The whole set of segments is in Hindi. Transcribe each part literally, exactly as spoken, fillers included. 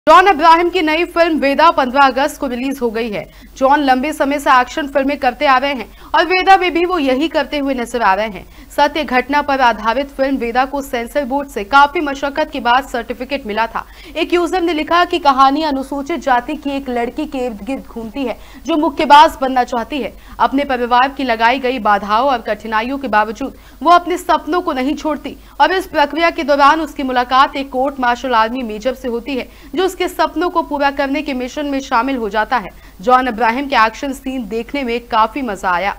जॉन अब्राहम की नई फिल्म वेदा पंद्रह अगस्त को रिलीज हो गई है। जॉन लंबे समय से एक्शन फिल्में करते आ रहे हैं और वेदा में भी वो यही करते हुए नजर आ रहे हैं। सत्य घटना पर आधारित फिल्म वेदा को सेंसर बोर्ड से काफी मशक्कत के बाद सर्टिफिकेट मिला था। एक यूजर ने लिखा कि कहानी अनुसूचित जाति की एक लड़की के इर्द गिर्द घूमती है जो मुक्केबाज बनना चाहती है। अपने परिवार की लगाई गई बाधाओं और कठिनाइयों के बावजूद वो अपने सपनों को नहीं छोड़ती और इस प्रक्रिया के दौरान उसकी मुलाकात एक कोर्ट मार्शल आर्मी मेजर से होती है जो उसके सपनों को पूरा करने के मिशन में शामिल हो जाता है। जॉन अब्राहम के एक्शन सीन देखने में काफी मजा आया।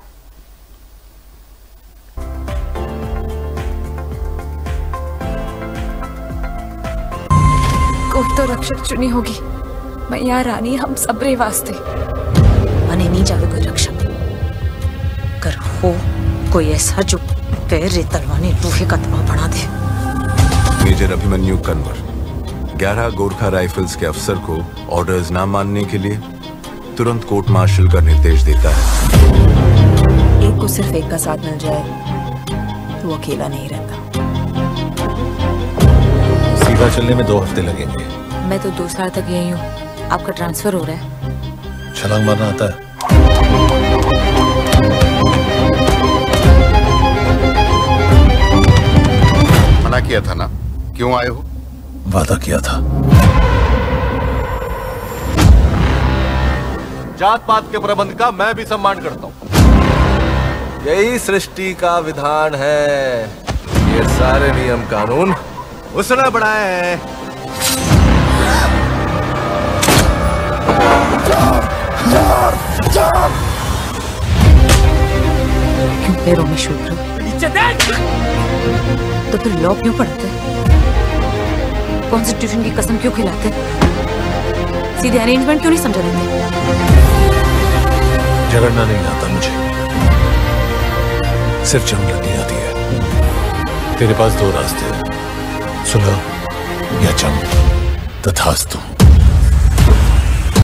कोई तो रक्षक चुनी होगी। मैया रानी हम सबरे वास्ते। मने नहीं जावे कोई रक्षक। कर हो कोई ऐसा जो पैर तलवाने लोहे का तवा बना दे। मेजर अभिमन्यु कन्वर ग्यारह गोरखा राइफल्स के अफसर को ऑर्डर्स ना मानने के लिए तुरंत कोर्ट मार्शल का निर्देश देता है। एक को सिर्फ एक का साथ मिल जाए तो वो अकेला नहीं रहता। सीधा चलने में दो हफ्ते लगेंगे। मैं तो दो साल तक यही हूँ। आपका ट्रांसफर हो रहा है। छलांग मारना आता है? मना किया था ना, क्यों आए हो? वादा किया था। जात पात के प्रबंध का मैं भी सम्मान करता हूँ। यही सृष्टि का विधान है। ये सारे नियम कानून उसने बनाए हैं। क्यों पैरों में शूद्र? तो फिर लॉ क्यों पढ़ते? कॉन्स्टिट्यूशन की कसम क्यों खिलाते? सीधे अरेंजमेंट क्यों नहीं समझा देते? झगड़ना नहीं आता मुझे, सिर्फ जंग लड़नी आती है। तेरे पास दो रास्ते हैं, सुलह या जंग। तथास्तु।